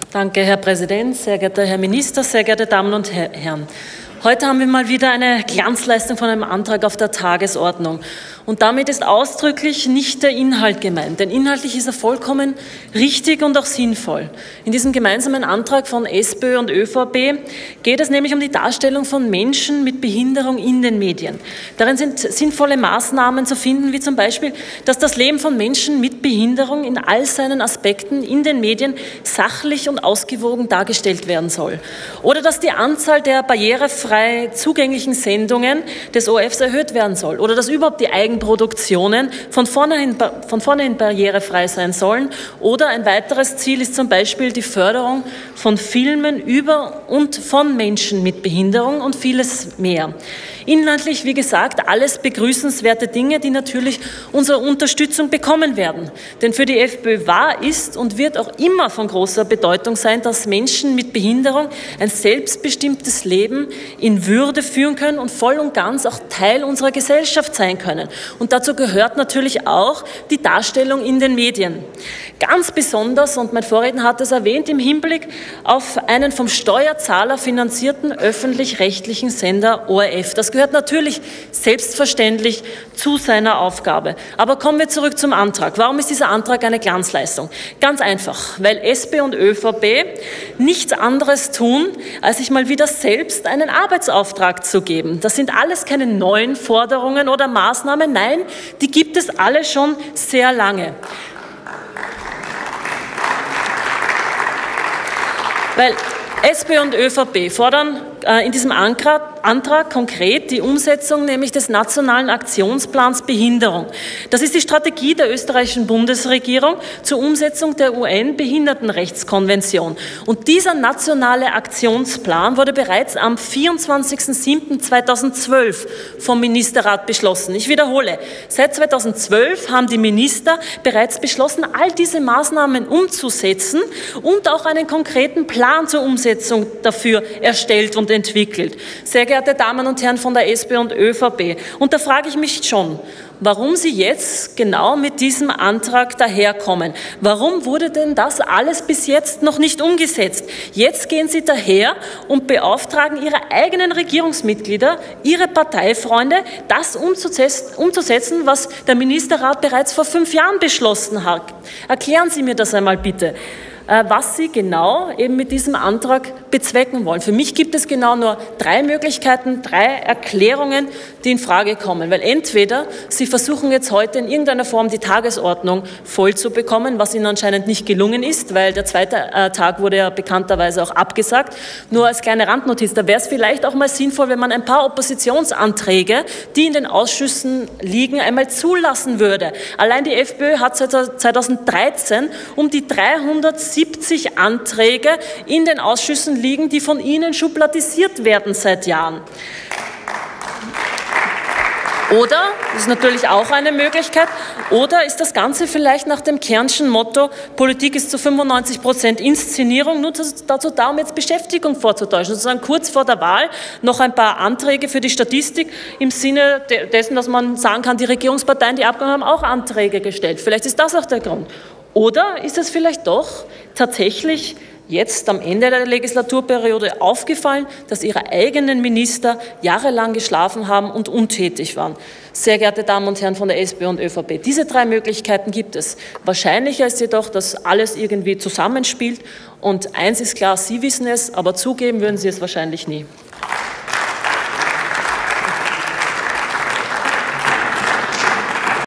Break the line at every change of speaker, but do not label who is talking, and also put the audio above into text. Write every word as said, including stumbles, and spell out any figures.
Danke, Herr Präsident, sehr geehrter Herr Minister, sehr geehrte Damen und Herren. Heute haben wir mal wieder eine Glanzleistung von einem Antrag auf der Tagesordnung. Und damit ist ausdrücklich nicht der Inhalt gemeint, denn inhaltlich ist er vollkommen richtig und auch sinnvoll. In diesem gemeinsamen Antrag von SPÖ und ÖVP geht es nämlich um die Darstellung von Menschen mit Behinderung in den Medien. Darin sind sinnvolle Maßnahmen zu finden, wie zum Beispiel, dass das Leben von Menschen mit Behinderung in all seinen Aspekten in den Medien sachlich und ausgewogen dargestellt werden soll. Oder dass die Anzahl der barrierefrei zugänglichen Sendungen des O R Fs erhöht werden soll. Oder dass überhaupt die Eigenproduktionen von vornherein, von vornherein barrierefrei sein sollen. Oder ein weiteres Ziel ist zum Beispiel die Förderung von Filmen über und von Menschen mit Behinderung und vieles mehr. Inhaltlich, wie gesagt, alles begrüßenswerte Dinge, die natürlich unsere Unterstützung bekommen werden. Denn für die FPÖ war, ist und wird auch immer von großer Bedeutung sein, dass Menschen mit Behinderung ein selbstbestimmtes Leben in Würde führen können und voll und ganz auch Teil unserer Gesellschaft sein können. Und dazu gehört natürlich auch die Darstellung in den Medien. Ganz besonders, und mein Vorredner hat es erwähnt, im Hinblick auf einen vom Steuerzahler finanzierten öffentlich-rechtlichen Sender O R F. Das gehört natürlich selbstverständlich zu seiner Aufgabe. Aber kommen wir zurück zum Antrag. Warum ist dieser Antrag eine Glanzleistung? Ganz einfach, weil SPÖ und ÖVP nichts anderes tun, als sich mal wieder selbst einen Arbeitsauftrag zu geben. Das sind alles keine neuen Forderungen oder Maßnahmen. Nein, die gibt es alle schon sehr lange. Weil SPÖ und ÖVP fordern äh, in diesem Antrag, Antrag konkret die Umsetzung nämlich des Nationalen Aktionsplans Behinderung. Das ist die Strategie der österreichischen Bundesregierung zur Umsetzung der U N-Behindertenrechtskonvention. Und dieser nationale Aktionsplan wurde bereits am vierundzwanzigsten siebten zweitausendzwölf vom Ministerrat beschlossen. Ich wiederhole, seit zweitausendzwölf haben die Minister bereits beschlossen, all diese Maßnahmen umzusetzen und auch einen konkreten Plan zur Umsetzung dafür erstellt und entwickelt. Sehr geehrte Damen und Herren von der SPÖ und ÖVP, und da frage ich mich schon, warum Sie jetzt genau mit diesem Antrag daherkommen. Warum wurde denn das alles bis jetzt noch nicht umgesetzt? Jetzt gehen Sie daher und beauftragen Ihre eigenen Regierungsmitglieder, Ihre Parteifreunde, das umzusetzen, was der Ministerrat bereits vor fünf Jahren beschlossen hat. Erklären Sie mir das einmal bitte, was Sie genau eben mit diesem Antrag bezwecken wollen. Für mich gibt es genau nur drei Möglichkeiten, drei Erklärungen, die in Frage kommen. Weil entweder Sie versuchen jetzt heute in irgendeiner Form die Tagesordnung voll zu bekommen, was Ihnen anscheinend nicht gelungen ist, weil der zweite äh, Tag wurde ja bekannterweise auch abgesagt. Nur als kleine Randnotiz, da wäre es vielleicht auch mal sinnvoll, wenn man ein paar Oppositionsanträge, die in den Ausschüssen liegen, einmal zulassen würde. Allein die FPÖ hat seit zweitausenddreizehn um die dreihundertsiebzig Anträge in den Ausschüssen liegen, die von Ihnen schubladisiert werden seit Jahren. Oder, das ist natürlich auch eine Möglichkeit, oder ist das Ganze vielleicht nach dem Kernschen Motto, Politik ist zu fünfundneunzig Prozent Inszenierung, nur dazu da, um jetzt Beschäftigung vorzutäuschen, sozusagen kurz vor der Wahl noch ein paar Anträge für die Statistik im Sinne dessen, dass man sagen kann, die Regierungsparteien, die abgenommen haben, auch Anträge gestellt. Vielleicht ist das auch der Grund. Oder ist es vielleicht doch tatsächlich jetzt am Ende der Legislaturperiode aufgefallen, dass Ihre eigenen Minister jahrelang geschlafen haben und untätig waren? Sehr geehrte Damen und Herren von der SPÖ und ÖVP, diese drei Möglichkeiten gibt es. Wahrscheinlicher ist jedoch, dass alles irgendwie zusammenspielt. Und eins ist klar, Sie wissen es, aber zugeben würden Sie es wahrscheinlich nie.